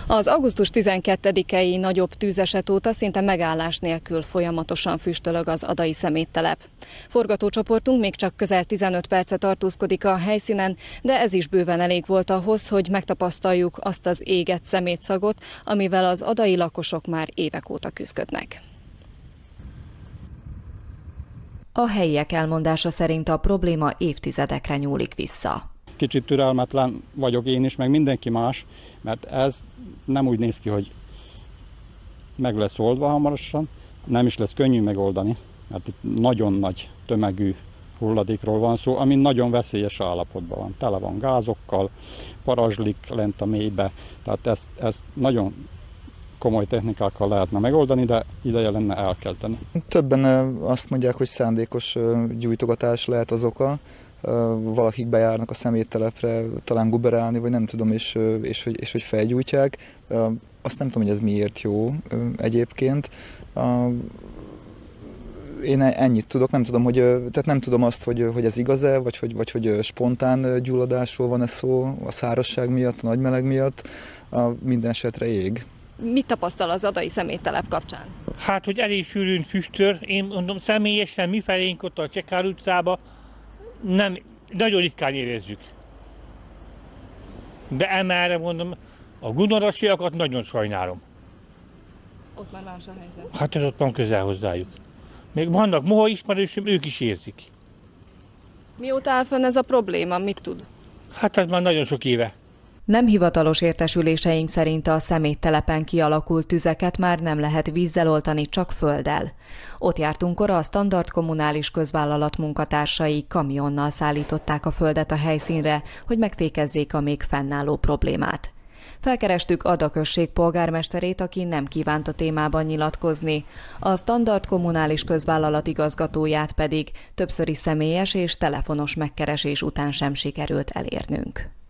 Az augusztus 12-i nagyobb tűzeset óta szinte megállás nélkül folyamatosan füstölög az adai szeméttelep. Forgatócsoportunk még csak közel 15 perce tartózkodik a helyszínen, de ez is bőven elég volt ahhoz, hogy megtapasztaljuk azt az égett szemétszagot, amivel az adai lakosok már évek óta küzdködnek. A helyiek elmondása szerint a probléma évtizedekre nyúlik vissza. Kicsit türelmetlen vagyok én is, meg mindenki más, mert ez nem úgy néz ki, hogy meg lesz oldva hamarosan, nem is lesz könnyű megoldani, mert itt nagyon nagy tömegű hulladékról van szó, ami nagyon veszélyes állapotban van. Tele van gázokkal, parázslik lent a mélybe, tehát ezt nagyon komoly technikákkal lehetne megoldani, de ideje lenne elkezdeni. Többen azt mondják, hogy szándékos gyújtogatás lehet az oka. Valakik bejárnak a szeméttelepre, talán guberálni, vagy nem tudom, és hogy felgyújtják. Azt nem tudom, hogy ez miért jó egyébként. Én ennyit tudok, nem tudom, tehát nem tudom azt, hogy ez igaz-e, vagy hogy spontán gyulladásról van-e szó, a szárazság miatt, a nagy meleg miatt, minden esetre ég. Mit tapasztal az adai szeméttelep kapcsán? Hát, hogy elég sűrűn füstöl, én mondom személyesen mifelénk ott a Csekár utcába, nem, nagyon ritkán érezzük. De emelre mondom, a gunarasiakat nagyon sajnálom. Ott már más a helyzet. Hát ez ott van közel hozzájuk. Még vannak moha ismerősöm, ők is érzik. Mióta áll fenn ez a probléma, mit tud? Hát ez már nagyon sok éve. Nem hivatalos értesüléseink szerint a szeméttelepen kialakult tüzeket már nem lehet vízzel oltani, csak földdel. Ott jártunkkor a Standard Kommunális Közvállalat munkatársai kamionnal szállították a földet a helyszínre, hogy megfékezzék a még fennálló problémát. Felkerestük Ada község polgármesterét, aki nem kívánt a témában nyilatkozni, a Standard Kommunális Közvállalat igazgatóját pedig többszöri személyes és telefonos megkeresés után sem sikerült elérnünk.